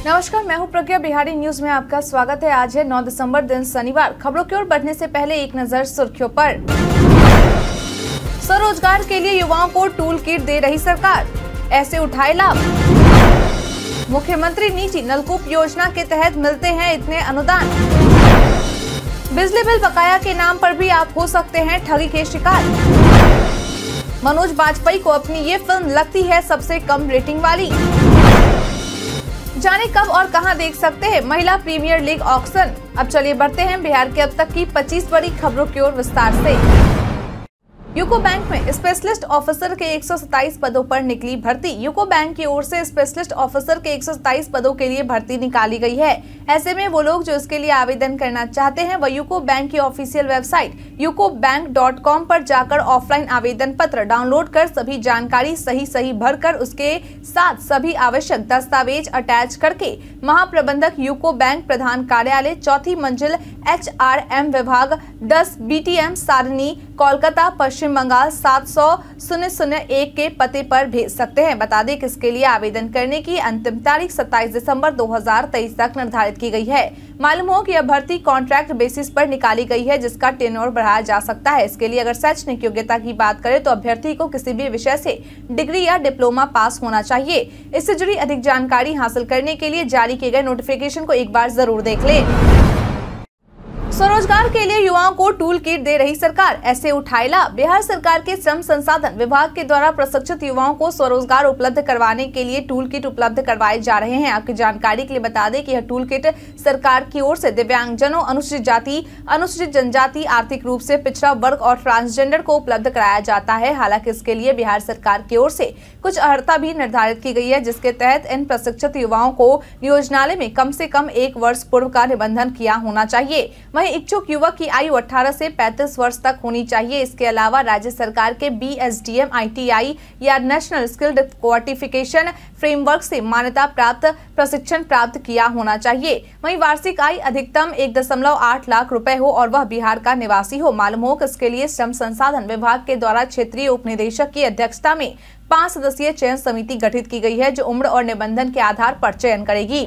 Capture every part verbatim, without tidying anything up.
नमस्कार, मैं हूं प्रज्ञा। बिहारी न्यूज में आपका स्वागत है। आज है नौ दिसंबर, दिन शनिवार। खबरों की ओर बढ़ने से पहले एक नजर सुर्खियों पर। स्वरोजगार के लिए युवाओं को टूल किट दे रही सरकार, ऐसे उठाए लाभ। मुख्यमंत्री निजी नलकूप योजना के तहत मिलते हैं इतने अनुदान। बिजली बिल बकाया के नाम पर भी आप हो सकते हैं ठगी के शिकार। मनोज बाजपेयी को अपनी ये फिल्म लगती है सबसे कम रेटिंग वाली। जाने कब और कहां देख सकते हैं महिला प्रीमियर लीग ऑक्शन। अब चलिए बढ़ते हैं बिहार के अब तक की पच्चीस बड़ी खबरों की ओर विस्तार से। यूको बैंक में स्पेशलिस्ट ऑफिसर के एक सौ सत्ताईस पदों पर निकली भर्ती। यूको बैंक की ओर से स्पेशलिस्ट ऑफिसर के एक सौ सत्ताईस पदों के लिए भर्ती निकाली गई है। ऐसे में वो लोग जो इसके लिए आवेदन करना चाहते हैं वह यूको बैंक की official website UCO bank dot com पर जाकर ऑफलाइन आवेदन पत्र डाउनलोड कर सभी जानकारी सही सही भरकर उसके साथ सभी आवश्यक दस्तावेज अटैच करके महाप्रबंधक यूको बैंक प्रधान कार्यालय, चौथी मंजिल, एच आर एम विभाग, दस B T M Sarani, Kolkata, Paschim Bangal सात सौ शून्य शून्य एक के पते पर भेज सकते हैं। बता दें कि इसके लिए आवेदन करने की अंतिम तारीख सत्ताईस दिसंबर दो हजार तेईस तक निर्धारित की गई है। मालूम हो कि यह भर्ती कॉन्ट्रैक्ट बेसिस पर निकाली गई है, जिसका टेन्योर बढ़ाया जा सकता है। इसके लिए अगर शैक्षणिक योग्यता की बात करें तो अभ्यर्थी को किसी भी विषय से डिग्री या डिप्लोमा पास होना चाहिए। इससे जुड़ी अधिक जानकारी हासिल करने के लिए जारी किए गए नोटिफिकेशन को एक बार जरूर देख लें। स्वरोजगार के लिए युवाओं को टूल किट दे रही सरकार, ऐसे उठाए लाभ। बिहार सरकार के श्रम संसाधन विभाग के द्वारा प्रशिक्षित युवाओं को स्वरोजगार उपलब्ध करवाने के लिए टूल किट उपलब्ध करवाए जा रहे हैं। आपकी जानकारी के लिए बता दें कि यह टूल किट सरकार की ओर से दिव्यांगजनों, अनुसूचित जाति, अनुसूचित जनजाति, आर्थिक रूप से पिछड़ा वर्ग और ट्रांसजेंडर को उपलब्ध कराया जाता है। हालांकि इसके लिए बिहार सरकार की ओर से कुछ अर्हता भी निर्धारित की गई है, जिसके तहत इन प्रशिक्षित युवाओं को नियोजनालय में कम से कम एक वर्ष पूर्व का निबंधन किया होना चाहिए। वहीं इच्छुक युवक की आयु अठारह से पैंतीस वर्ष तक होनी चाहिए। इसके अलावा राज्य सरकार के B S D M, I T I या नेशनल स्किल्ड क्वालिफिकेशन फ्रेमवर्क से मान्यता प्राप्त प्रशिक्षण प्राप्त किया होना चाहिए। वहीं वार्षिक आय अधिकतम एक दशमलव आठ लाख रुपए हो और वह बिहार का निवासी हो। मालूम हो कि इसके लिए श्रम संसाधन विभाग के द्वारा क्षेत्रीय उप निदेशक की अध्यक्षता में पांच सदस्यीय चयन समिति गठित की गई है, जो उम्र और निबंधन के आधार पर चयन करेगी।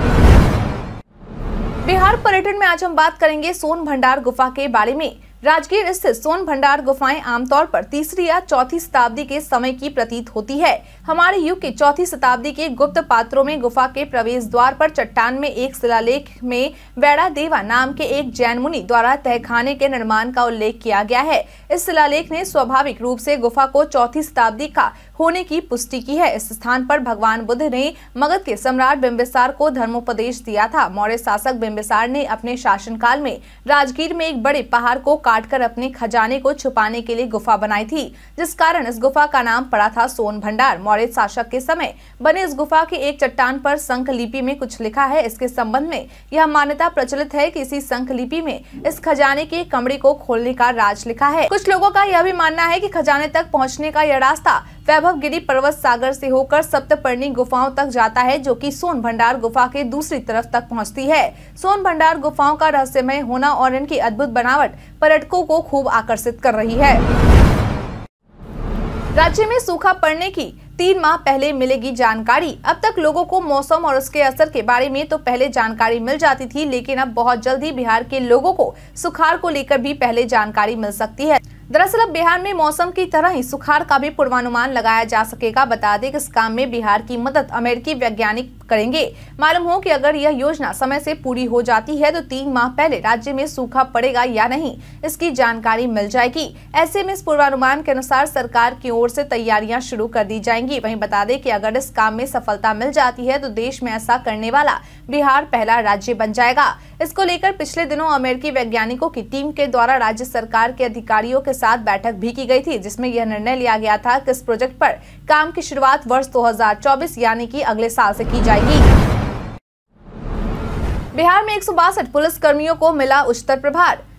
बिहार पर्यटन में आज हम बात करेंगे सोन भंडार गुफा के बारे में। राजगीर स्थित सोन भंडार गुफाएं आमतौर पर तीसरी या चौथी शताब्दी के समय की प्रतीत होती है। हमारे युग के चौथी शताब्दी के गुप्त पात्रों में गुफा के प्रवेश द्वार पर चट्टान में एक शिलालेख में वैड़ा देवा नाम के एक जैन मुनि द्वारा तहखाने के निर्माण का उल्लेख किया गया है। इस शिलालेख ने स्वाभाविक रूप से गुफा को चौथी शताब्दी का होने की पुष्टि की है। इस स्थान पर भगवान बुद्ध ने मगध के सम्राट बिंबिसार को धर्मोपदेश दिया था। मौर्य शासक बिंबिसार ने अपने शासनकाल में राजगीर में एक बड़े पहाड़ को काटकर अपने खजाने को छुपाने के लिए गुफा बनाई थी, जिस कारण इस गुफा का नाम पड़ा था सोन भंडार। मौर्य शासक के समय बने इस गुफा के एक चट्टान पर शंख लिपि में कुछ लिखा है। इसके संबंध में यह मान्यता प्रचलित है कि इसी शंख लिपि में इस खजाने के कमरे को खोलने का राज लिखा है। कुछ लोगों का यह भी मानना है कि खजाने तक पहुँचने का यह रास्ता वैभवगिरी पर्वत सागर से होकर सप्तपर्णी गुफाओं तक जाता है, जो कि सोन भंडार गुफा के दूसरी तरफ तक पहुंचती है। सोन भंडार गुफाओं का रहस्यमय होना और इनकी अद्भुत बनावट पर्यटकों को खूब आकर्षित कर रही है। राज्य में सूखा पड़ने की तीन माह पहले मिलेगी जानकारी। अब तक लोगों को मौसम और उसके असर के बारे में तो पहले जानकारी मिल जाती थी, लेकिन अब बहुत जल्दी बिहार के लोगों को सुखाड़ को लेकर भी पहले जानकारी मिल सकती है। दरअसल अब बिहार में मौसम की तरह ही सुखाड़ का भी पूर्वानुमान लगाया जा सकेगा। बता दें कि इस काम में बिहार की मदद अमेरिकी वैज्ञानिक करेंगे। मालूम हो कि अगर यह योजना समय से पूरी हो जाती है तो तीन माह पहले राज्य में सूखा पड़ेगा या नहीं, इसकी जानकारी मिल जाएगी। ऐसे में इस पूर्वानुमान के अनुसार सरकार की ओर से तैयारियां शुरू कर दी जाएंगी। वहीं बता दें कि अगर इस काम में सफलता मिल जाती है तो देश में ऐसा करने वाला बिहार पहला राज्य बन जाएगा। इसको लेकर पिछले दिनों अमेरिकी वैज्ञानिकों की टीम के द्वारा राज्य सरकार के अधिकारियों के साथ बैठक भी की गई थी, जिसमें यह निर्णय लिया गया था कि इस प्रोजेक्ट पर काम की शुरुआत वर्ष दो हजार चौबीस यानी कि अगले साल से की जाएगी। बिहार में एक सौ बासठ पुलिस कर्मियों को मिला उच्चतर प्रभार।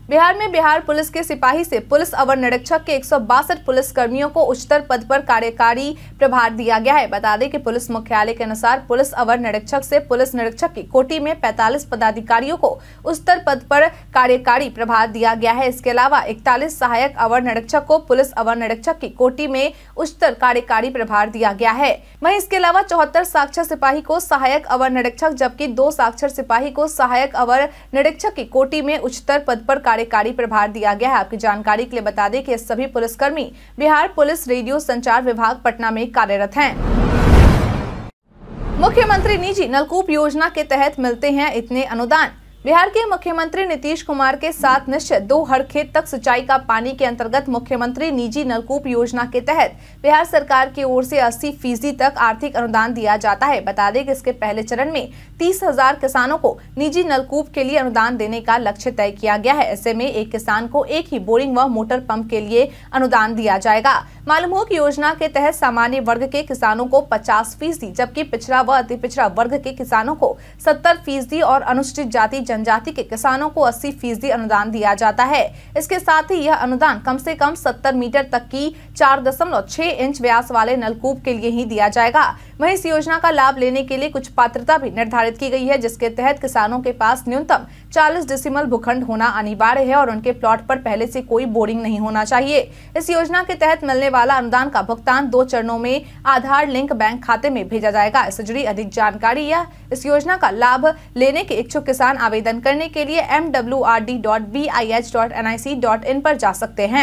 बिहार में बिहार पुलिस के सिपाही से पुलिस अवर निरीक्षक के एक सौ बासठ पुलिस कर्मियों को उच्चतर पद पर कार्यकारी प्रभार दिया गया है। बता दें कि पुलिस मुख्यालय के अनुसार पुलिस अवर निरीक्षक से पुलिस निरीक्षक की कोटि में पैंतालीस पदाधिकारियों को उच्चतर पद पर कार्यकारी प्रभार दिया गया है। इसके अलावा इकतालीस सहायक अवर निरीक्षक को पुलिस अवर निरीक्षक की कोटि में उच्चतर कार्यकारी प्रभार दिया गया है। वहीं इसके अलावा चौहत्तर साक्षर सिपाही को सहायक अवर निरीक्षक जबकि दो साक्षर सिपाही को सहायक अवर निरीक्षक की कोटि में उच्चतर पद पर कार्यकारी प्रभार दिया गया है। आपकी जानकारी के लिए बता दें कि सभी पुलिसकर्मी बिहार पुलिस रेडियो संचार विभाग पटना में कार्यरत हैं। मुख्यमंत्री निजी नलकूप योजना के तहत मिलते हैं इतने अनुदान। बिहार के मुख्यमंत्री नीतीश कुमार के साथ निश्चित दो हर खेत तक सिंचाई का पानी के अंतर्गत मुख्यमंत्री निजी नलकूप योजना के तहत बिहार सरकार की ओर से अस्सी फीसदी तक आर्थिक अनुदान दिया जाता है। बता दें कि इसके पहले चरण में तीस हजार किसानों को निजी नलकूप के लिए अनुदान देने का लक्ष्य तय किया गया है। ऐसे में एक किसान को एक ही बोरिंग व मोटर पंप के लिए अनुदान दिया जाएगा। मालूम हो कि योजना के तहत सामान्य वर्ग के किसानों को पचास फीसदी जबकि पिछड़ा व अति पिछड़ा वर्ग के किसानों को सत्तर फीसदी और अनुसूचित जाति जनजाति के किसानों को अस्सी फीसदी अनुदान दिया जाता है। इसके साथ ही यह अनुदान कम से कम सत्तर मीटर तक की चार दशमलव छह इंच व्यास वाले नलकूप के लिए ही दिया जाएगा। वहीं इस योजना का लाभ लेने के लिए कुछ पात्रता भी निर्धारित की गई है, जिसके तहत किसानों के पास न्यूनतम चालीस डेसिमल भूखंड होना अनिवार्य है और उनके प्लॉट पर पहले से कोई बोरिंग नहीं होना चाहिए। इस योजना के तहत मिलने वाला अनुदान का भुगतान दो चरणों में आधार लिंक बैंक खाते में भेजा जाएगा। इससे जुड़ी अधिक जानकारी या इस योजना का लाभ लेने के इच्छुक किसान आवेदन करने के लिए M W R D dot B I H dot N I C dot in पर जा सकते हैं।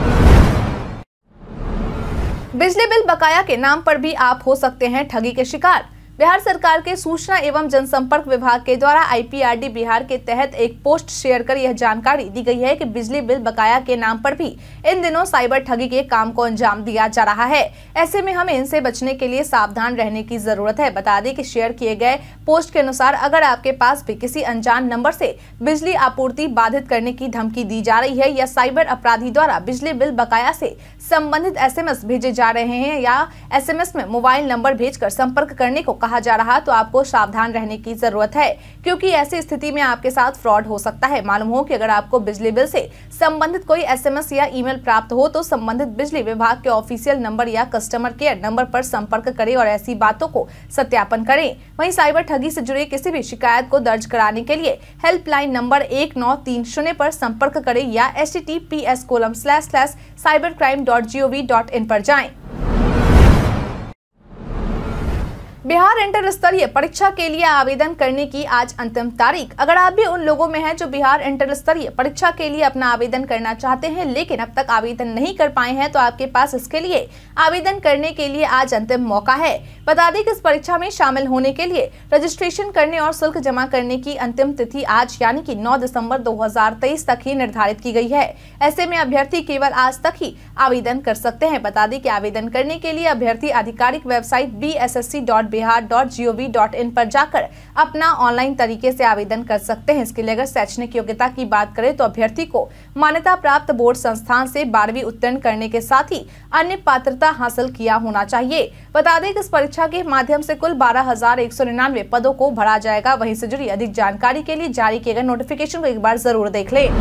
बिजली बिल बकाया के नाम पर भी आप हो सकते हैं ठगी के शिकार। बिहार सरकार के सूचना एवं जनसंपर्क विभाग के द्वारा I P R D Bihar के तहत एक पोस्ट शेयर कर यह जानकारी दी गई है कि बिजली बिल बकाया के नाम पर भी इन दिनों साइबर ठगी के काम को अंजाम दिया जा रहा है। ऐसे में हमें इनसे बचने के लिए सावधान रहने की जरूरत है। बता दें कि शेयर किए गए पोस्ट के अनुसार अगर आपके पास भी किसी अनजान नंबर से बिजली आपूर्ति बाधित करने की धमकी दी जा रही है या साइबर अपराधी द्वारा बिजली बिल बकाया से संबंधित एस एम एस भेजे जा रहे हैं या एस एम एस में मोबाइल नंबर भेजकर संपर्क करने को कहा जा रहा, तो आपको सावधान रहने की जरूरत है, क्योंकि ऐसी स्थिति में आपके साथ फ्रॉड हो सकता है। मालूम हो कि अगर आपको बिजली बिल से संबंधित कोई एस एम एस या ईमेल प्राप्त हो तो संबंधित बिजली विभाग के ऑफिशियल नंबर या कस्टमर केयर नंबर पर संपर्क करें और ऐसी बातों को सत्यापन करें। वहीं साइबर ठगी से जुड़े किसी भी शिकायत को दर्ज कराने के लिए हेल्पलाइन नंबर एक नौ तीन शून्य पर संपर्क करें या H T T P S colon slash slash cyber crime dot G O V dot in पर जाएं। बिहार इंटर स्तरीय परीक्षा के लिए आवेदन करने की आज अंतिम तारीख। अगर आप भी उन लोगों में हैं जो बिहार इंटर स्तरीय परीक्षा के लिए अपना आवेदन करना चाहते हैं लेकिन अब तक आवेदन नहीं कर पाए हैं, तो आपके पास इसके लिए आवेदन करने के लिए आज अंतिम मौका है। बता दें कि इस परीक्षा में शामिल होने के लिए रजिस्ट्रेशन करने और शुल्क जमा करने की अंतिम तिथि आज यानी कि नौ दिसंबर दो हजार तेईस तक ही निर्धारित की गई है। ऐसे में अभ्यर्थी केवल आज तक ही आवेदन कर सकते हैं। बता दें कि आवेदन करने के लिए अभ्यर्थी आधिकारिक website B S S C dot Bihar dot G O V dot in पर जाकर अपना ऑनलाइन तरीके से आवेदन कर सकते हैं। इसके लिए अगर शैक्षणिक योग्यता की बात करें तो अभ्यर्थी को मान्यता प्राप्त बोर्ड संस्थान से बारहवीं उत्तीर्ण करने के साथ ही अन्य पात्रता हासिल किया होना चाहिए। बता दें कि इस परीक्षा के माध्यम से कुल बारह हजार एक सौ निन्यानवे पदों को भरा जाएगा। वहीं से जुड़ी अधिक जानकारी के लिए जारी किए गए नोटिफिकेशन को एक बार जरूर देख लें।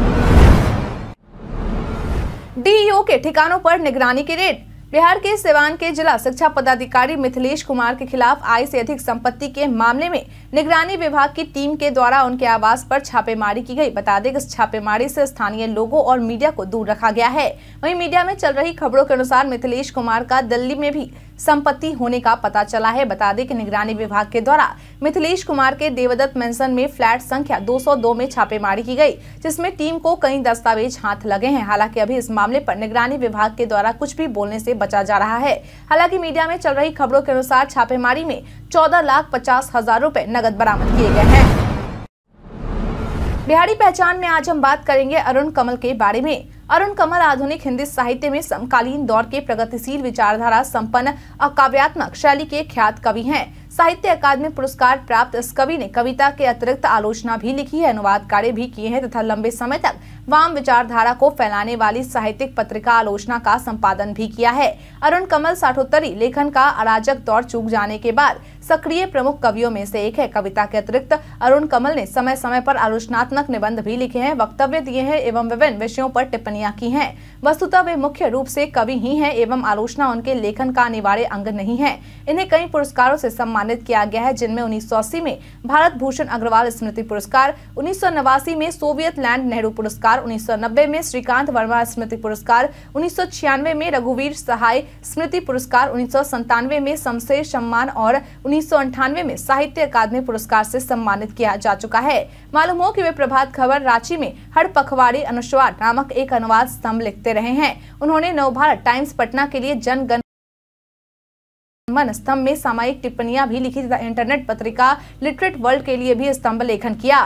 डी ई ओ के ठिकानों पर निगरानी की रेड। बिहार के सिवान के जिला शिक्षा पदाधिकारी मिथिलेश कुमार के खिलाफ आय से अधिक संपत्ति के मामले में निगरानी विभाग की टीम के द्वारा उनके आवास पर छापेमारी की गई। बता दें कि इस छापेमारी से स्थानीय लोगों और मीडिया को दूर रखा गया है। वहीं मीडिया में चल रही खबरों के अनुसार मिथिलेश कुमार का दिल्ली में भी संपत्ति होने का पता चला है। बता दें कि निगरानी विभाग के द्वारा मिथिलेश कुमार के देवदत्त मेंशन में फ्लैट संख्या दो सौ दो में छापेमारी की गई, जिसमें टीम को कई दस्तावेज हाथ लगे हैं। हालांकि अभी इस मामले पर निगरानी विभाग के द्वारा कुछ भी बोलने से बचा जा रहा है। हालांकि मीडिया में चल रही खबरों के अनुसार छापेमारी में चौदह लाख पचास हजार रूपए नगद बरामद किए गए हैं। बिहारी पहचान में आज हम बात करेंगे अरुण कमल के बारे में। अरुण कमल आधुनिक हिंदी साहित्य में समकालीन दौर के प्रगतिशील विचारधारा संपन्न और काव्यात्मक शैली के ख्यात कवि हैं। साहित्य अकादमी पुरस्कार प्राप्त इस कवि ने कविता के अतिरिक्त आलोचना भी लिखी है, अनुवाद कार्य भी किए हैं तथा लंबे समय तक वाम विचारधारा को फैलाने वाली साहित्यिक पत्रिका आलोचना का संपादन भी किया है। अरुण कमल साठोत्तरी लेखन का अराजक दौर चूक जाने के बाद सक्रिय प्रमुख कवियों में से एक है। कविता के अतिरिक्त अरुण कमल ने समय समय पर आलोचनात्मक निबंध भी लिखे हैं, वक्तव्य दिए हैं एवं विभिन्न विषयों पर टिप्पणियां की हैं। वस्तुतः वे मुख्य रूप से कवि ही हैं एवं आलोचना उनके लेखन का अनिवार्य अंग नहीं है। इन्हें कई पुरस्कारों से सम्मानित किया गया है, जिनमें उन्नीस सौ अस्सी में भारत भूषण अग्रवाल स्मृति पुरस्कार, उन्नीस सौ नवासी में सोवियत लैंड नेहरू पुरस्कार, उन्नीस सौ नब्बे में श्रीकांत वर्मा स्मृति पुरस्कार, उन्नीस सौ छियानवे में रघुवीर सहाय स्मृति पुरस्कार, उन्नीस सौ संतानवे में शमशेर सम्मान और उन्नीस सौ अंठानवे में साहित्य अकादमी पुरस्कार से सम्मानित किया जा चुका है। मालूम हो कि वे प्रभात खबर रांची में हर पखवाड़ी अनुस्वार नामक एक अनुवाद स्तंभ लिखते रहे हैं। उन्होंने नवभारत टाइम्स पटना के लिए जन गण मन स्तंभ में सामयिक टिप्पणियां भी लिखी तथा इंटरनेट पत्रिका लिटरेट वर्ल्ड के लिए भी स्तंभ लेखन किया।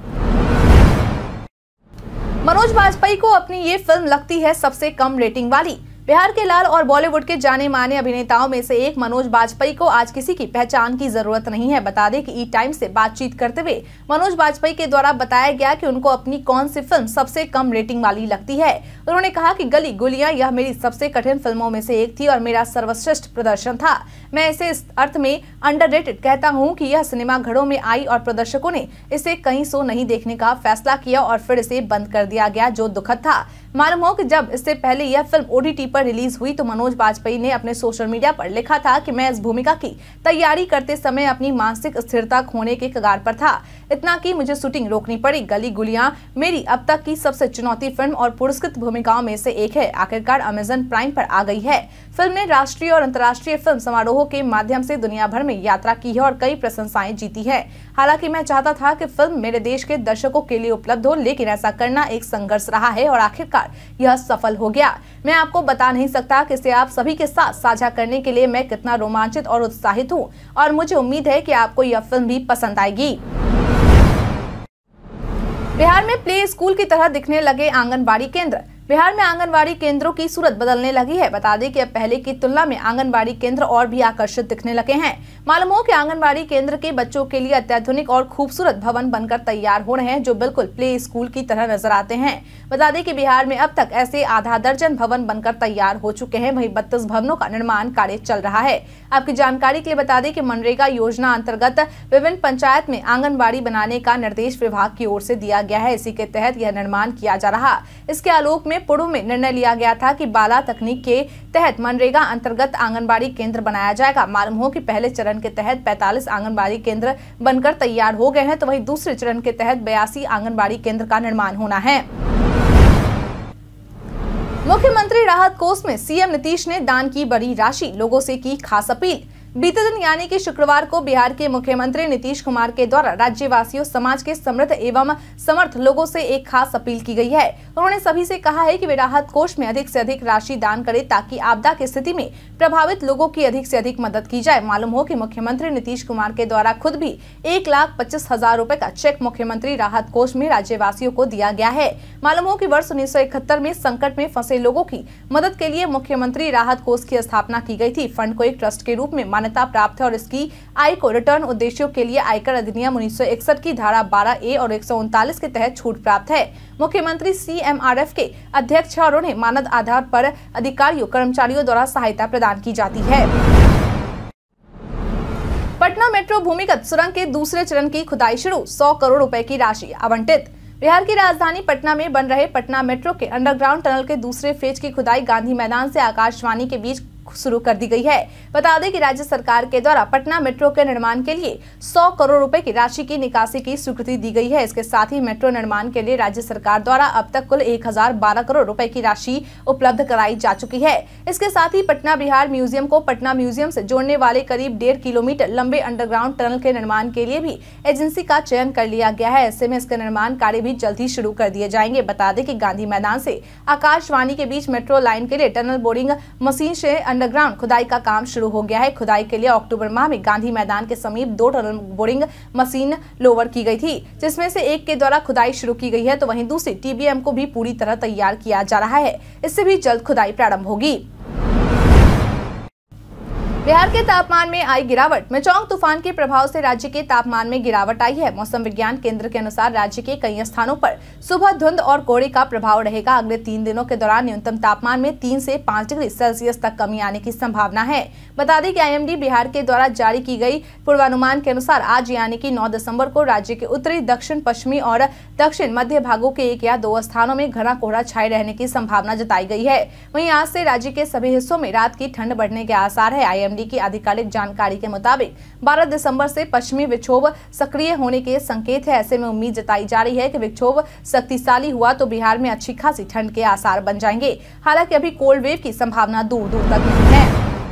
मनोज बाजपेयी को अपनी ये फिल्म लगती है सबसे कम रेटिंग वाली। बिहार के लाल और बॉलीवुड के जाने माने अभिनेताओं में से एक मनोज बाजपेयी को आज किसी की पहचान की जरूरत नहीं है। बता दें कि ई टाइम से बातचीत करते हुए मनोज बाजपेयी के द्वारा बताया गया कि उनको अपनी कौन सी फिल्म सबसे कम रेटिंग वाली लगती है। उन्होंने कहा कि गली गुलियां यह मेरी सबसे कठिन फिल्मों में से एक थी और मेरा सर्वश्रेष्ठ प्रदर्शन था। मैं इसे इस अर्थ में अंडररेटेड कहता हूँ कि यह सिनेमा घरों में आई और प्रदर्शकों ने इसे कहीं सो नहीं देखने का फैसला किया और फिर इसे बंद कर दिया गया, जो दुखद था। मालूम हो कि जब इससे पहले यह फिल्म ओटीटी पर रिलीज हुई तो मनोज बाजपेयी ने अपने सोशल मीडिया पर लिखा था कि मैं इस भूमिका की तैयारी करते समय अपनी मानसिक स्थिरता खोने के कगार पर था, इतना कि मुझे शूटिंग रोकनी पड़ी। गली गुलियां मेरी अब तक की सबसे चुनौती फिल्म और पुरस्कृत भूमिकाओं में से एक है। आखिरकार अमेजन प्राइम पर आ गई है। फिल्म ने राष्ट्रीय और अंतर्राष्ट्रीय फिल्म समारोहों के माध्यम से दुनिया भर में यात्रा की है और कई प्रशंसाएं जीती है। हालांकि मैं चाहता था कि फिल्म मेरे देश के दर्शकों के लिए उपलब्ध हो, लेकिन ऐसा करना एक संघर्ष रहा है और आखिरकार यह सफल हो गया। मैं आपको बता नहीं सकता कि इसे आप सभी के साथ साझा करने के लिए मैं कितना रोमांचित और उत्साहित हूँ और मुझे उम्मीद है कि आपको यह फिल्म भी पसंद आएगी। बिहार में प्ले स्कूल की तरह दिखने लगे आंगनबाड़ी केंद्र। बिहार में आंगनबाड़ी केंद्रों की सूरत बदलने लगी है। बता दें कि अब पहले की तुलना में आंगनबाड़ी केंद्र और भी आकर्षित दिखने लगे हैं। मालूम हो कि आंगनबाड़ी केंद्र के बच्चों के लिए अत्याधुनिक और खूबसूरत भवन बनकर तैयार हो रहे हैं, जो बिल्कुल प्ले स्कूल की तरह नजर आते हैं। बता दें कि बिहार में अब तक ऐसे आधा दर्जन भवन बनकर तैयार हो चुके हैं। वहीं बत्तीस भवनों का निर्माण कार्य चल रहा है। आपकी जानकारी के लिए बता दें कि मनरेगा योजना अंतर्गत विभिन्न पंचायत में आंगनबाड़ी बनाने का निर्देश विभाग की ओर से दिया गया है। इसी के तहत यह निर्माण किया जा रहा। इसके आलोक में पुणे में निर्णय लिया गया था कि बाला तकनीक के तहत मनरेगा अंतर्गत आंगनबाड़ी केंद्र बनाया जाएगा। मालूम हो कि पहले चरण के तहत पैंतालीस आंगनबाड़ी केंद्र बनकर तैयार हो गए हैं, तो वहीं दूसरे चरण के तहत बयासी आंगनबाड़ी केंद्र का निर्माण होना है। मुख्यमंत्री राहत कोष में सीएम नीतीश ने दान की बड़ी राशि, लोगों से की खास अपील। बीते दिन यानी कि शुक्रवार को बिहार के मुख्यमंत्री नीतीश कुमार के द्वारा राज्यवासियों, समाज के समृद्ध एवं समर्थ लोगों से एक खास अपील की गई है। उन्होंने सभी से कहा है कि वे राहत कोष में अधिक से अधिक राशि दान करें ताकि आपदा की स्थिति में प्रभावित लोगों की अधिक से अधिक मदद की जाए। मालूम हो कि मुख्यमंत्री नीतीश कुमार के द्वारा खुद भी एक लाख पच्चीस हजार रूपए का चेक मुख्यमंत्री राहत कोष में राज्यवासियों को दिया गया है। मालूम हो कि वर्ष उन्नीस सौ इकहत्तर में संकट में फंसे लोगों की मदद के लिए मुख्यमंत्री राहत कोष की स्थापना की गई थी। फंड को एक ट्रस्ट के रूप में मान्यता प्राप्त है और इसकी आय को रिटर्न उद्देश्यों के लिए आयकर अधिनियम उन्नीस सौ इकसठ की धारा बारह ए और एक सौ उनतालीस के तहत छूट प्राप्त है। मुख्यमंत्री सीएमआरएफ के अध्यक्ष और उन्हें मानद आधार पर अधिकारियों कर्मचारियों द्वारा सहायता प्रदान की जाती है। पटना मेट्रो भूमिगत सुरंग के दूसरे चरण की खुदाई शुरू, सौ करोड़ रुपए की राशि आवंटित। बिहार की राजधानी पटना में बन रहे पटना मेट्रो के अंडरग्राउंड टनल के दूसरे फेज की खुदाई गांधी मैदान से आकाशवाणी के बीच शुरू कर दी गई है। बता दें कि राज्य सरकार के द्वारा पटना मेट्रो के निर्माण के लिए सौ करोड़ रुपए की राशि की निकासी की स्वीकृति दी गई है। इसके साथ ही मेट्रो निर्माण के लिए राज्य सरकार द्वारा अब तक कुल एक हजार बारह करोड़ रुपए की राशि उपलब्ध कराई जा चुकी है। इसके साथ ही पटना बिहार म्यूजियम को पटना म्यूजियम से जोड़ने वाले करीब डेढ़ किलोमीटर लंबे अंडरग्राउंड टनल के निर्माण के लिए भी एजेंसी का चयन कर लिया गया है। ऐसे में इसके निर्माण कार्य भी जल्द ही शुरू कर दिए जाएंगे। बता दें कि गांधी मैदान से आकाशवाणी के बीच मेट्रो लाइन के लिए टनल बोरिंग मशीन से अंडरग्राउंड खुदाई का काम शुरू हो गया है। खुदाई के लिए अक्टूबर माह में गांधी मैदान के समीप दो टनल बोरिंग मशीन लोवर की गई थी, जिसमें से एक के द्वारा खुदाई शुरू की गई है, तो वहीं दूसरी टीबीएम को भी पूरी तरह तैयार किया जा रहा है। इससे भी जल्द खुदाई प्रारंभ होगी। बिहार के तापमान में आई गिरावट। मेचोंग तूफान के प्रभाव से राज्य के तापमान में गिरावट आई है। मौसम विज्ञान केंद्र के अनुसार राज्य के कई स्थानों पर सुबह धुंध और कोहरे का प्रभाव रहेगा। अगले तीन दिनों के दौरान न्यूनतम तापमान में तीन से पाँच डिग्री सेल्सियस तक कमी आने की संभावना है। बता दें कि आईएमडी बिहार के द्वारा जारी की गई पूर्वानुमान के अनुसार आज यानी कि नौ दिसंबर को राज्य के उत्तरी, दक्षिण पश्चिमी और दक्षिण मध्य भागों के एक या दो स्थानों में घना कोहरा छाए रहने की संभावना जताई गई है। वहीं आज से राज्य के सभी हिस्सों में रात की ठंड बढ़ने के आसार है। आईएमडी की आधिकारिक जानकारी के मुताबिक बारह दिसंबर से पश्चिमी विक्षोभ सक्रिय होने के संकेत है। ऐसे में उम्मीद जताई जा रही है कि विक्षोभ शक्तिशाली हुआ तो बिहार में अच्छी खासी ठंड के आसार बन जाएंगे। हालांकि अभी कोल्ड वेव की संभावना दूर दूर तक नहीं है।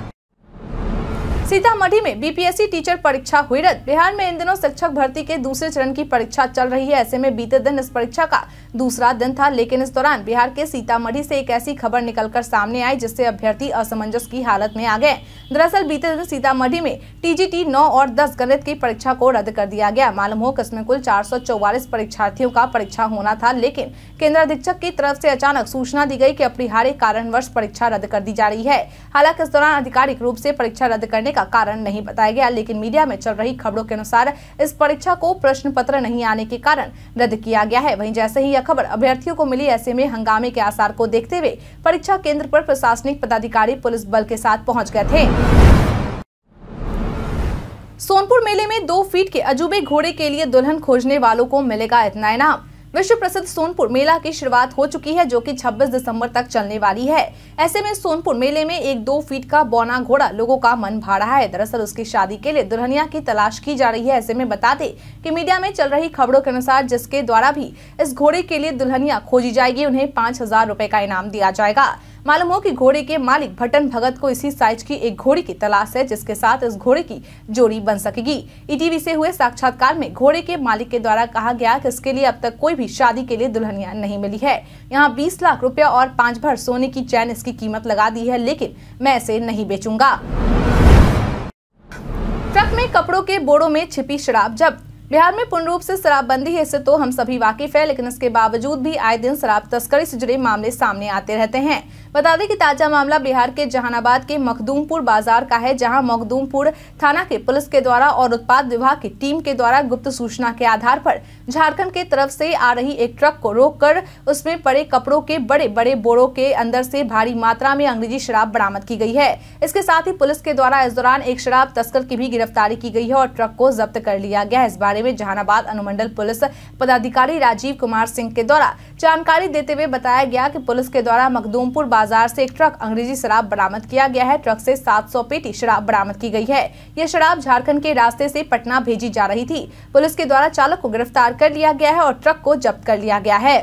सीतामढ़ी में बीपीएससी टीचर परीक्षा हुई रद्द। बिहार में इन दिनों शिक्षक भर्ती के दूसरे चरण की परीक्षा चल रही है। ऐसे में बीते दिन इस परीक्षा का दूसरा दिन था, लेकिन इस दौरान बिहार के सीतामढ़ी से एक ऐसी खबर निकलकर सामने आई जिससे अभ्यर्थी असमंजस की हालत में आ गए। दरअसल बीते दिन सीतामढ़ी में टीजीटी नौ और दस गणित की परीक्षा को रद्द कर दिया गया। मालूम हो कि इसमें कुल चार सौ चौवालीस परीक्षार्थियों का परीक्षा होना था, लेकिन केंद्र अधीक्षक की तरफ से अचानक सूचना दी गई कि अपरिहार्य कारणवश परीक्षा रद्द कर दी जा रही है। हालांकि इस दौरान आधिकारिक रूप से परीक्षा रद्द करने का कारण नहीं बताया गया, लेकिन मीडिया में चल रही खबरों के अनुसार इस परीक्षा को प्रश्न पत्र नहीं आने के कारण रद्द किया गया है। वहीं जैसे ही यह खबर अभ्यर्थियों को मिली, ऐसे में हंगामे के आसार को देखते हुए परीक्षा केंद्र पर प्रशासनिक पदाधिकारी पुलिस बल के साथ पहुंच गए थे। सोनपुर मेले में दो फीट के अजूबे घोड़े के लिए दुल्हन खोजने वालों को मिलेगा इतना इनाम। विश्व प्रसिद्ध सोनपुर मेला की शुरुआत हो चुकी है, जो कि छब्बीस दिसंबर तक चलने वाली है। ऐसे में सोनपुर मेले में एक दो फीट का बौना घोड़ा लोगों का मन भा रहा है। दरअसल उसकी शादी के लिए दुल्हनिया की तलाश की जा रही है। ऐसे में बता दें कि मीडिया में चल रही खबरों के अनुसार जिसके द्वारा भी इस घोड़े के लिए दुल्हनिया खोजी जाएगी, उन्हें पाँच हजार रुपए का इनाम दिया जाएगा। मालूम हो कि घोड़े के मालिक भट्टन भगत को इसी साइज की एक घोड़ी की तलाश है, जिसके साथ इस घोड़े की जोड़ी बन सकेगी। ईटीवी से हुए साक्षात्कार में घोड़े के मालिक के द्वारा कहा गया कि इसके लिए अब तक कोई भी शादी के लिए दुल्हनिया नहीं मिली है। यहाँ बीस लाख रुपया और पांच भर सोने की चैन इसकी कीमत लगा दी है, लेकिन मैं इसे नहीं बेचूंगा। ट्रक में कपड़ों के बोरों में छिपी शराब जब्त। बिहार में पूर्ण रूप से शराबबंदी है, इससे तो हम सभी वाकिफ है, लेकिन इसके बावजूद भी आए दिन शराब तस्करी से जुड़े मामले सामने आते रहते हैं। बता दें कि ताजा मामला बिहार के जहानाबाद के मखदूमपुर बाजार का है, जहां मखदूमपुर थाना के पुलिस के द्वारा और उत्पाद विभाग की टीम के द्वारा गुप्त सूचना के आधार पर झारखंड के तरफ से आ रही एक ट्रक को रोककर उसमें पड़े कपड़ों के बड़े बड़े बोरों के अंदर से भारी मात्रा में अंग्रेजी शराब बरामद की गई है। इसके साथ ही पुलिस के द्वारा इस दौरान एक शराब तस्कर की भी गिरफ्तारी की गई है और ट्रक को जब्त कर लिया गया। इस बारे में जहानाबाद अनुमंडल पुलिस पदाधिकारी राजीव कुमार सिंह के द्वारा जानकारी देते हुए बताया गया कि पुलिस के द्वारा मखदूमपुर बाजार से एक ट्रक अंग्रेजी शराब बरामद किया गया है। ट्रक से सात सौ पेटी शराब बरामद की गई है। यह शराब झारखंड के रास्ते से पटना भेजी जा रही थी। पुलिस के द्वारा चालक को गिरफ्तार कर लिया गया है और ट्रक को जब्त कर लिया गया है।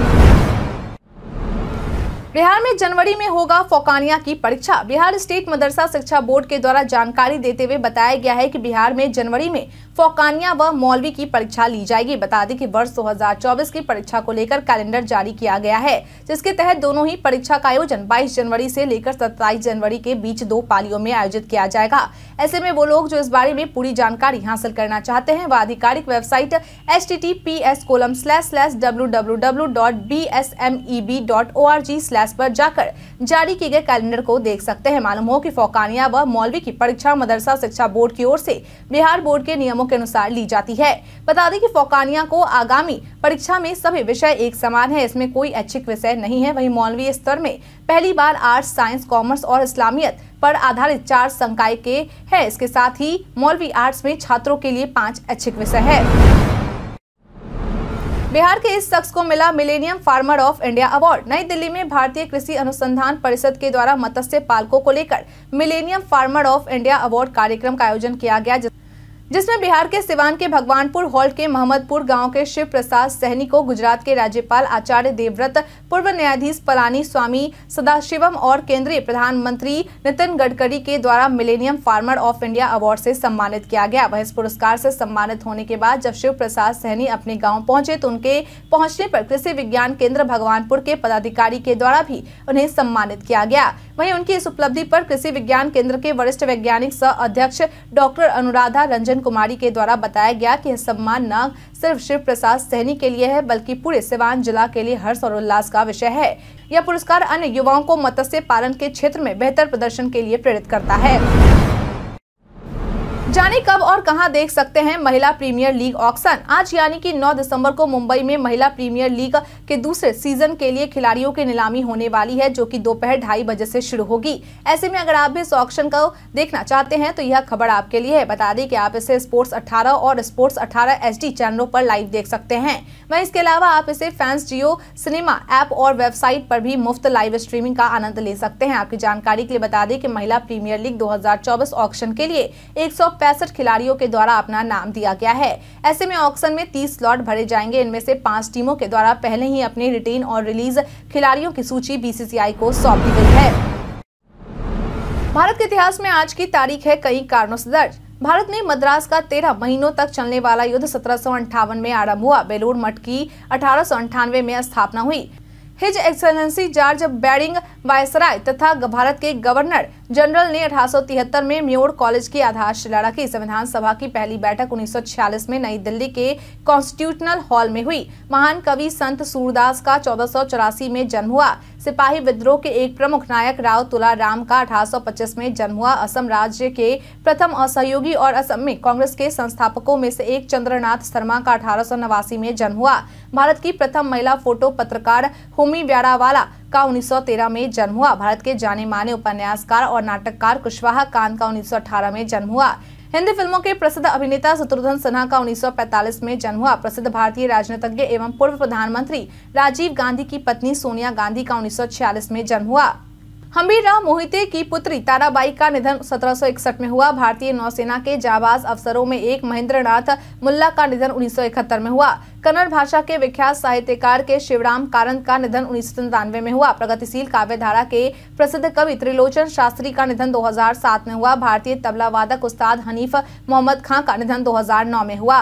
बिहार में जनवरी में होगा फौकानिया की परीक्षा। बिहार स्टेट मदरसा शिक्षा बोर्ड के द्वारा जानकारी देते हुए बताया गया है कि बिहार में जनवरी में फौकानिया व मौलवी की परीक्षा ली जाएगी। बता दें कि वर्ष दो हज़ार चौबीस की परीक्षा को लेकर कैलेंडर जारी किया गया है, जिसके तहत दोनों ही परीक्षा का आयोजन बाईस जनवरी से लेकर सत्ताईस जनवरी के बीच दो पालियों में आयोजित किया जाएगा। ऐसे में वो लोग जो इस बारे में पूरी जानकारी हासिल करना चाहते हैं, वह आधिकारिक website H T T P S colon slash slash W W W dot B S M E B dot O R G slash पर जाकर जारी किए गए कैलेंडर को देख सकते हैं। मालूम हो कि फौकानिया व मौलवी की परीक्षा मदरसा शिक्षा बोर्ड की ओर से बिहार बोर्ड के नियमों के अनुसार ली जाती है। बता दें कि फौकानिया को आगामी परीक्षा में सभी विषय एक समान है, इसमें कोई ऐच्छिक विषय नहीं है। वहीं मौलवी स्तर में पहली बार आर्ट्स, साइंस, कॉमर्स और इस्लामियत पर आधारित चार संकाय के हैं। इसके साथ ही मौलवी आर्ट्स में छात्रों के लिए पांच ऐच्छिक विषय है। बिहार के इस शख्स को मिला millennium farmer of India award. Nai Delhi में भारतीय कृषि अनुसंधान परिषद के द्वारा मत्स्य पालकों को लेकर millennium farmer of India award कार्यक्रम का आयोजन किया गया, जिसमें बिहार के सिवान के भगवानपुर हॉल्ट के मोहम्मदपुर गांव के शिव प्रसाद सहनी को, गुजरात के राज्यपाल आचार्य देवव्रत, पूर्व न्यायाधीश पलानी स्वामी सदाशिवम और केंद्रीय प्रधानमंत्री नितिन गडकरी के द्वारा millennium farmer of India award से सम्मानित किया गया। वह इस पुरस्कार से सम्मानित होने के बाद जब शिव प्रसाद सहनी अपने गाँव पहुंचे तो उनके पहुंचने पर कृषि विज्ञान केंद्र भगवानपुर के पदाधिकारी के द्वारा भी उन्हें सम्मानित किया गया। वहीं उनकी इस उपलब्धि पर कृषि विज्ञान केंद्र के वरिष्ठ वैज्ञानिक सह अध्यक्ष डॉक्टर अनुराधा रंजन कुमारी के द्वारा बताया गया कि यह सम्मान न सिर्फ शिव प्रसाद सहनी के लिए है, बल्कि पूरे सिवान जिला के लिए हर्ष और उल्लास का विषय है। यह पुरस्कार अन्य युवाओं को मत्स्य पालन के क्षेत्र में बेहतर प्रदर्शन के लिए प्रेरित करता है। जाने कब और कहां देख सकते हैं महिला प्रीमियर लीग ऑक्शन। आज यानी कि नौ दिसंबर को मुंबई में महिला प्रीमियर लीग के दूसरे सीजन के लिए खिलाड़ियों की नीलामी होने वाली है, जो कि दोपहर ढाई बजे से शुरू होगी। ऐसे में अगर आप भी इस ऑक्शन को देखना चाहते हैं तो यह खबर आपके लिए है। बता दें कि आप इसे स्पोर्ट्स अठारह और स्पोर्ट्स अठारह एच डी चैनलों पर लाइव देख सकते हैं। वहीं इसके अलावा आप इसे फैंस जियो सिनेमा ऐप और वेबसाइट पर भी मुफ्त लाइव स्ट्रीमिंग का आनंद ले सकते हैं। आपकी जानकारी के लिए बता दें कि महिला प्रीमियर लीग दो हजार चौबीस ऑक्शन के लिए एक सौ पैंसठ खिलाड़ियों के द्वारा अपना नाम दिया गया है। ऐसे में ऑक्शन में तीस स्लॉट भरे जाएंगे। इनमें से पांच टीमों के द्वारा पहले ही अपनी रिटेन और रिलीज खिलाड़ियों की सूची बीसीसीआई को सौंप दी गई है। भारत के इतिहास में आज की तारीख है कई कारणों से दर्ज। भारत में मद्रास का तेरह महीनों तक चलने वाला युद्ध सत्रह सौ अंठावन में आरंभ हुआ। बेलूर मठ की अठारह सौ अंठानवे में स्थापना हुई। His excellency George Baring viceroy तथा भारत के गवर्नर जनरल ने अठारह सौ तिहत्तर में म्योर कॉलेज की आधारशिला रखी। संविधान सभा की पहली बैठक उन्नीस सौ छियालीस में नई दिल्ली के कॉन्स्टिट्यूशनल हॉल में हुई। महान कवि संत सूरदास का चौदह सौ चौरासी में जन्म हुआ। सिपाही विद्रोह के एक प्रमुख नायक राव तुलाराम का अठारह सौ पच्चीस में जन्म हुआ। असम राज्य के प्रथम असहयोगी और असम में कांग्रेस के संस्थापकों में से एक चंद्रनाथ शर्मा का अठारह सौ नवासी में जन्म हुआ। भारत की प्रथम महिला फोटो पत्रकार होमी व्यारावाला का उन्नीस सौ तेरह में जन्म हुआ। भारत के जाने माने उपन्यासकार और नाटककार कुशवाहा कांत का उन्नीस सौ अठारह में जन्म हुआ। हिंदी फिल्मों के प्रसिद्ध अभिनेता शत्रुघ्न सिन्हा का उन्नीस सौ पैंतालीस में जन्म हुआ। प्रसिद्ध भारतीय राजनीतिज्ञ एवं पूर्व प्रधानमंत्री राजीव गांधी की पत्नी सोनिया गांधी का उन्नीस सौ छियालीस में जन्म हुआ। हम्बीरराव मोहिते की पुत्री ताराबाई का निधन सत्रह सौ इकसठ में हुआ। भारतीय नौसेना के जाबाज अफसरों में एक महेंद्रनाथ मुल्ला का निधन उन्नीस सौ इकहत्तर में हुआ। कन्नड़ भाषा के विख्यात साहित्यकार के शिवराम कारंत का निधन उन्नीस सौ सत्तानवे में हुआ। प्रगतिशील काव्य धारा के प्रसिद्ध कवि त्रिलोचन शास्त्री का निधन दो हजार सात में हुआ। भारतीय तबला वादक उस्ताद हनीफ मोहम्मद खां का निधन दो हजार नौ में हुआ।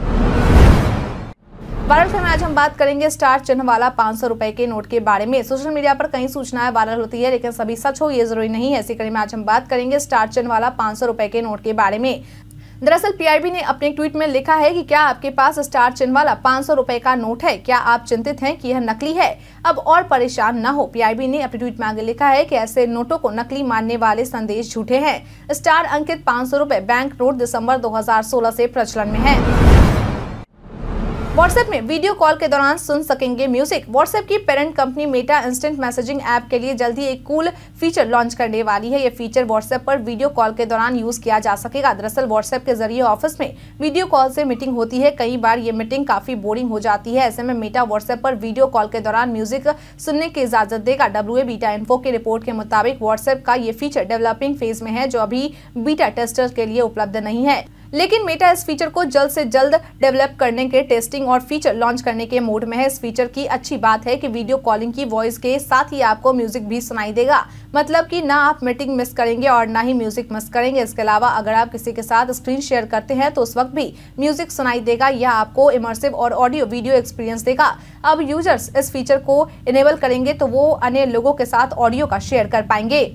वायरल में आज हम बात करेंगे स्टार चिन्ह वाला पाँच सौ रुपए के नोट के बारे में। सोशल मीडिया पर कई सूचनाएं वायरल होती है, लेकिन सभी सच हो ये जरूरी नहीं है। इसी कड़ी में आज हम बात करेंगे स्टार चिन्ह वाला पाँच सौ रुपए के नोट के बारे में। दरअसल पीआईबी ने अपने ट्वीट में लिखा है कि क्या आपके पास स्टार चिन्ह वाला पाँच सौ रुपए का नोट है? क्या आप चिंतित हैं कि यह नकली है? अब और परेशान न हो। पीआईबी ने अपने ट्वीट में आगे लिखा है कि ऐसे नोटों को नकली मानने वाले संदेश झूठे हैं। स्टार अंकित पाँच सौ रुपए बैंक नोट दिसंबर दो हजार सोलह से प्रचलन में है। व्हाट्सएप में वीडियो कॉल के दौरान सुन सकेंगे म्यूजिक। व्हाट्सएप की parent company Meta instant messaging app के लिए जल्द ही एक कूल फीचर लॉन्च करने वाली है। ये फीचर व्हाट्सएप पर वीडियो कॉल के दौरान यूज किया जा सकेगा। दरअसल व्हाट्सएप के जरिए ऑफिस में वीडियो कॉल से मीटिंग होती है। कई बार ये मीटिंग काफी बोरिंग हो जाती है। ऐसे में मेटा व्हाट्सएप पर वीडियो कॉल के दौरान म्यूजिक सुनने की इजाजत देगा। डब्ल्यूए बीटा इन्फो की रिपोर्ट के मुताबिक व्हाट्सएप का ये फीचर डेवलपिंग फेज में है, जो अभी बीटा टेस्टर्स के लिए उपलब्ध नहीं है। लेकिन मेटा इस फीचर को जल्द से जल्द डेवलप करने के टेस्टिंग और फीचर लॉन्च करने के मोड में है। इस फीचर की अच्छी बात है कि वीडियो कॉलिंग की वॉइस के साथ ही आपको म्यूजिक भी सुनाई देगा। मतलब कि ना आप मीटिंग मिस करेंगे और ना ही म्यूजिक मिस करेंगे। इसके अलावा अगर आप किसी के साथ स्क्रीन शेयर करते हैं तो उस वक्त भी म्यूजिक सुनाई देगा। यह आपको इमर्सिव और ऑडियो वीडियो एक्सपीरियंस देगा। अब यूजर्स इस फीचर को इनेबल करेंगे तो वो अन्य लोगों के साथ ऑडियो का शेयर कर पाएंगे।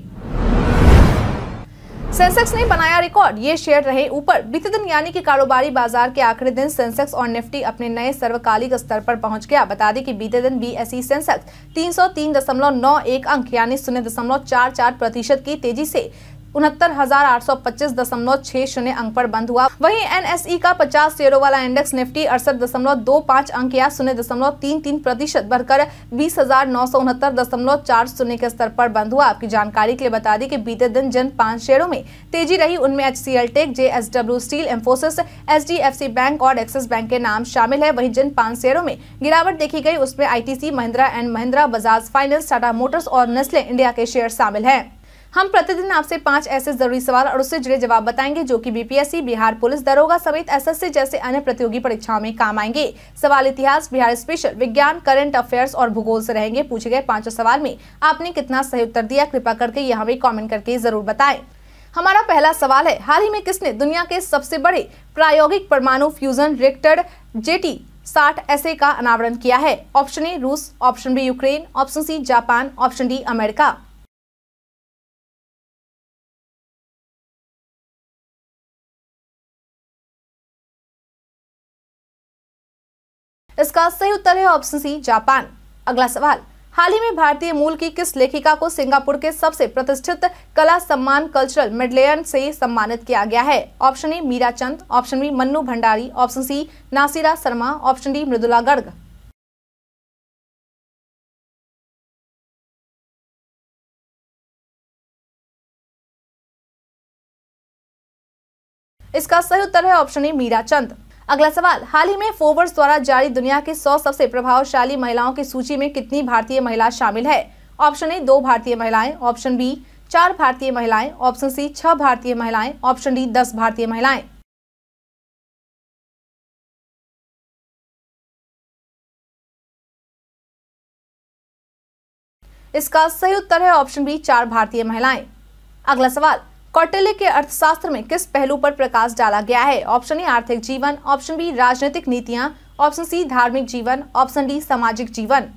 सेंसेक्स ने बनाया रिकॉर्ड, ये शेयर रहे ऊपर। बीते दिन यानी कि कारोबारी बाजार के आखिरी दिन सेंसेक्स और निफ्टी अपने नए सर्वकालिक स्तर पर पहुंच गया। बता दें कि बीते दिन बीएसई सेंसेक्स तीन सौ तीन दशमलव नौ एक अंक यानी शून्य दशमलव चार चार प्रतिशत की तेजी से उनहत्तर हजार आठ सौ पच्चीस दशमलव छह शून्य अंक पर बंद हुआ। वहीं एनएसई का पचास शेयरों वाला इंडेक्स निफ्टी अड़सठ दशमलव दो पाँच अंक या शून्य दशमलव तीन तीन प्रतिशत बढ़कर बीस हजार नौ सौ उनहत्तर दशमलव चार शून्य के स्तर पर बंद हुआ। आपकी जानकारी के लिए बता दें कि बीते दिन जिन पांच शेयरों में तेजी रही उनमें HCL tech, JSW steel, Infosys, HDFC bank और एक्सिस बैंक के नाम शामिल है। वहीं जिन पांच शेयरों में गिरावट देखी गई उसमें ITC, Mahindra and Mahindra, Bajaj finance, Tata motors और नेस्ले इंडिया के शेयर शामिल हैं। हम प्रतिदिन आपसे पांच ऐसे जरूरी सवाल और उससे जुड़े जवाब बताएंगे जो कि बीपीएससी, बिहार पुलिस दरोगा समेत एसएससी जैसे अन्य प्रतियोगी परीक्षाओं में काम आएंगे। सवाल इतिहास, बिहार स्पेशल, विज्ञान, करंट अफेयर्स और भूगोल से रहेंगे। पूछे गए पांचों सवाल में आपने कितना सही उत्तर दिया, कृपा करके यह हमें कॉमेंट करके जरूर बताएं। हमारा पहला सवाल है, हाल ही में किसने दुनिया के सबसे बड़े प्रायोगिक परमाणु फ्यूजन रिएक्टर जेटी साठ एसए का अनावरण किया है? ऑप्शन ए रूस, option B Ukraine, option C Japan, option D America. इसका सही उत्तर है ऑप्शन सी जापान। अगला सवाल, हाल ही में भारतीय मूल की किस लेखिका को सिंगापुर के सबसे प्रतिष्ठित कला सम्मान कल्चरल मेडलियन से सम्मानित किया गया है? Option A Meera Chand, option B Mannu Bhandari, option C Nasira Sharma, option D Mridula Garg. इसका सही उत्तर है ऑप्शन ए मीरा चंद। अगला सवाल, हाल ही में फोर्ब्स द्वारा जारी दुनिया की सौ सबसे प्रभावशाली महिलाओं की सूची में कितनी भारतीय महिला शामिल है? ऑप्शन ए दो भारतीय महिलाएं, ऑप्शन बी चार भारतीय महिलाएं, ऑप्शन सी छह भारतीय महिलाएं, ऑप्शन डी दस भारतीय महिलाएं। इसका सही उत्तर है ऑप्शन बी चार भारतीय महिलाएं। अगला सवाल, कौटिल्य के अर्थशास्त्र में किस पहलू पर प्रकाश डाला गया है? ऑप्शन ए आर्थिक जीवन, ऑप्शन बी राजनीतिक नीतियां, ऑप्शन सी धार्मिक जीवन, ऑप्शन डी सामाजिक जीवन।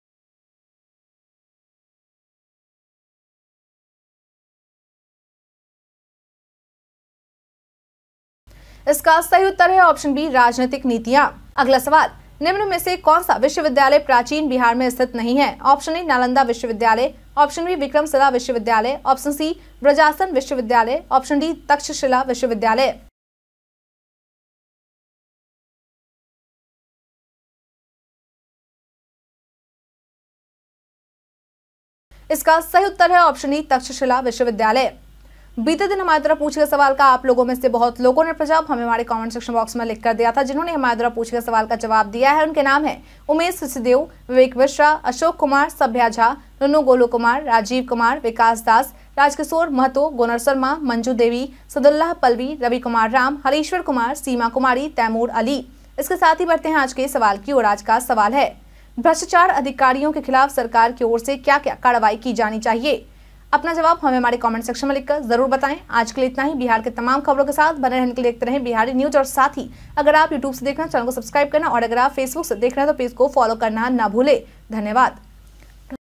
इसका सही उत्तर है ऑप्शन बी राजनीतिक नीतियां। अगला सवाल, निम्न में से कौन सा विश्वविद्यालय प्राचीन बिहार में स्थित नहीं है? ऑप्शन ए नालंदा विश्वविद्यालय, ऑप्शन बी विक्रमशिला विश्वविद्यालय, ऑप्शन सी ब्रजासन विश्वविद्यालय, ऑप्शन डी तक्षशिला विश्वविद्यालय। इसका सही उत्तर है ऑप्शन डी तक्षशिला विश्वविद्यालय। बीते दिन हमारे द्वारा पूछे गए सवाल का आप लोगों में से बहुत लोगों ने जवाब हमें हमारे कमेंट सेक्शन बॉक्स में लिख कर दिया था। जिन्होंने हमारे द्वारा पूछे गए सवाल का जवाब दिया है उनके नाम है उमेश सिसदेव, विवेक मिश्रा, अशोक कुमार, सभ्या झा, नुनू गोलू कुमार, राजीव कुमार, विकास दास, राजकिशोर महतो, गुनर शर्मा, मंजू देवी, सदुल्लाह पलवी, रवि कुमार राम, हरीश्वर कुमार, सीमा कुमारी, तैमूर अली। इसके साथ ही बढ़ते हैं आज के सवाल की ओर। आज का सवाल है, भ्रष्टाचार अधिकारियों के खिलाफ सरकार की ओर से क्या क्या कार्रवाई की जानी चाहिए? अपना जवाब हमें हमारे कमेंट सेक्शन में लिखकर जरूर बताएं। आज के लिए इतना ही। बिहार के तमाम खबरों के साथ बने रहने के लिए देखते रहें बिहारी न्यूज। और साथ ही अगर आप यूट्यूब से देख रहे हैं चैनल को सब्सक्राइब करना और अगर आप फेसबुक से देख रहे हैं तो पेज को फॉलो करना ना भूले। धन्यवाद।